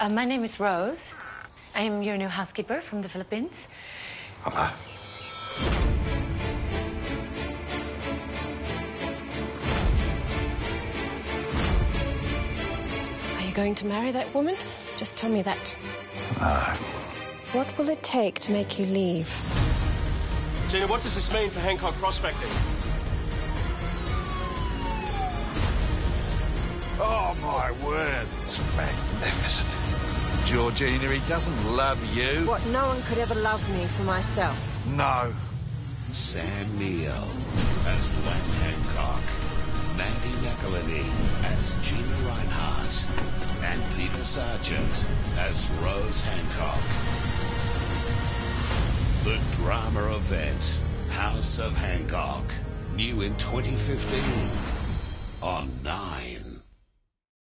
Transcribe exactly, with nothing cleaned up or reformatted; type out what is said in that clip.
Uh, my name is Rose. I am your new housekeeper from the Philippines. Hello. Are you going to marry that woman? Just tell me that. No. What will it take to make you leave? Gina, what does this mean for Hancock prospecting? Oh, my word. It's magnificent. Georgina, he doesn't love you. What, no one could ever love me for myself? No. Sam Neill as Len Hancock. Mandy McElhenney as Gina Rinehart. And Peter Sargent as Rose Hancock. The drama event, House of Hancock. New in twenty fifteen on Nine.